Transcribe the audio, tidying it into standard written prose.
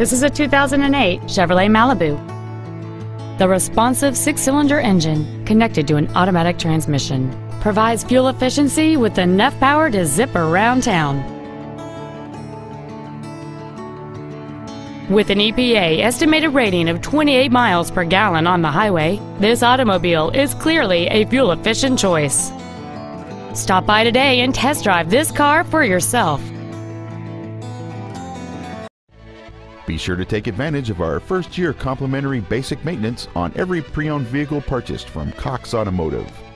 This is a 2008 Chevrolet Malibu. The responsive six-cylinder engine, connected to an automatic transmission, provides fuel efficiency with enough power to zip around town. With an EPA estimated rating of 28 miles per gallon on the highway, this automobile is clearly a fuel-efficient choice. Stop by today and test drive this car for yourself. Be sure to take advantage of our first-year complimentary basic maintenance on every pre-owned vehicle purchased from Cox Automotive.